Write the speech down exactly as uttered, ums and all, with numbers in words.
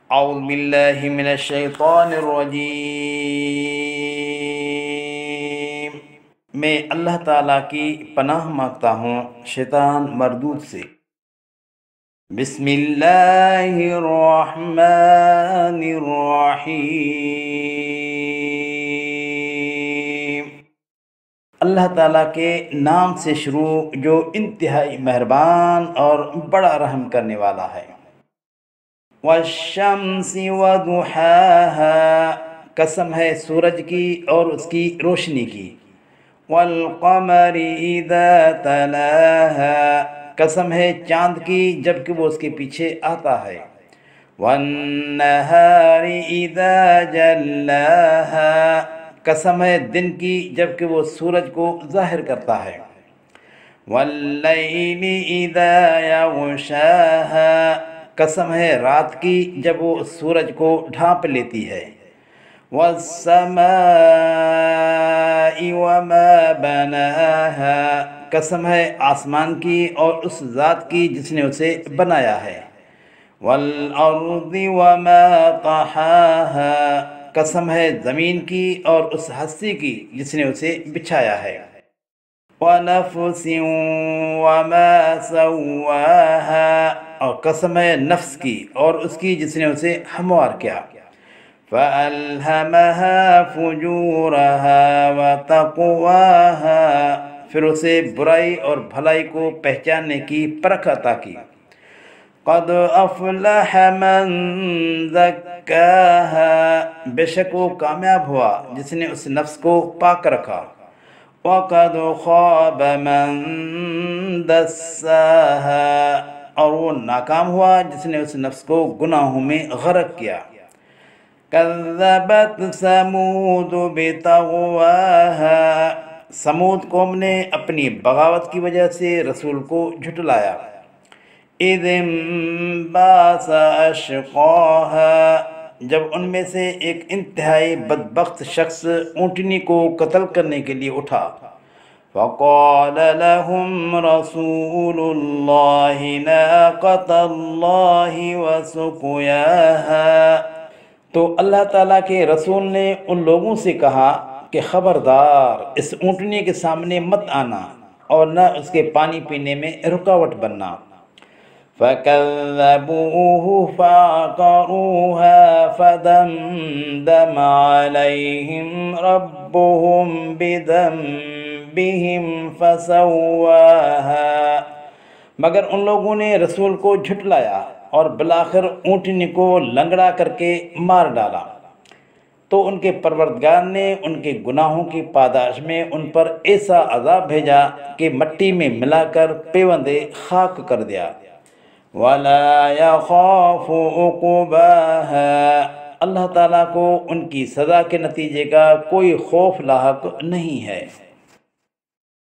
اعوذ باللہ من الشیطان الرجیم۔ میں اللہ تعالیٰ کی پناہ مانگتا ہوں شیطان مردود سے۔ بسم اللہ الرحمن الرحیم۔ اللہ تعالیٰ کے نام سے شروع جو انتہائی مہربان اور بڑا رحم کرنے والا ہے۔ والشمس وضحاها، قسم ہے سورج کی اور اس کی روشنی کی۔ والقمر اذا تلاها، قسم ہے چاند کی جب کہ وہ اس کے پیچھے آتا ہے۔ والنہار اذا جلاها، قسم ہے دن کی جب کہ وہ سورج کو ظاہر کرتا ہے۔ واللیل اذا یغشاها، قسم ہے رات کی جب وہ سورج کو ڈھانپ لیتی ہے۔ والسماء وما بناها، قسم ہے آسمان کی اور اس ذات کی جس نے اسے بنایا ہے۔ والارض وما طحاها، قسم ہے زمین کی اور اس ہستی کی جس نے اسے بچھایا ہے۔ وَنَفْسٍ وَمَا سَوَّاهَا، اور قسم ہے نفس کی اور اس کی جس نے اسے ہموار کیا۔ فَأَلْهَمَهَا فُجُورَهَا وَتَقْوَاهَا، پھر اسے برائی اور بھلائی کو پہچاننے کی پرکھ عطا کی۔ قَدْ أَفْلَحَ مَنْ زَكَّاهَا، بے شک وہ کامیاب ہوا جس نے اس نفس کو پاک رکھا۔ وَقَدْ خَابَ مَنْ دَسَّاهَا، اور وہ ناکام ہوا جس نے اس نفس کو گناہوں میں غرق کیا۔ كَذَّبَتْ ثَمُودُ بِطَغْوَاهَا، سمود قوم نے اپنی بغاوت کی وجہ سے رسول کو جھٹلایا۔ إِذِ انبَعَثَ أَشْقَاهَا، جب ان میں سے ایک انتہائی بدبخت شخص اونٹنی کو قتل کرنے کے لیے اٹھا۔ فَقَالَ لَهُمْ رَسُولُ اللَّهِ نَاقَةَ اللَّهِ وَسُقْيَاهَا، تو اللہ تعالیٰ کے رسول نے ان لوگوں سے کہا کہ خبردار اس اونٹنی کے سامنے مت آنا اور نہ اس کے پانی پینے میں رکاوٹ بننا۔ فَكَذَّبُوهُ فَعَقَرُوهَا فَدَمْدَمَ عَلَيْهِمْ رَبُّهُمْ بِذَنبِهِمْ فَسَوَّاهَا، مگر ان لوگوں نے رسول کو جھٹلایا اور بالآخر اونٹنی کو لنگڑا کر کے مار ڈالا۔ تو ان کے پروردگار نے ان کے گناہوں کی پاداش میں ان پر ایسا عذاب بھیجا کہ مٹی میں ملا کر پیوندے خاک کر دیا۔ وَلَا يَخَافُ عُقْبَاهَا، اللہ تعالیٰ کو ان کی سزا کے نتیجے کا کوئی خوف لاحق نہیں ہے۔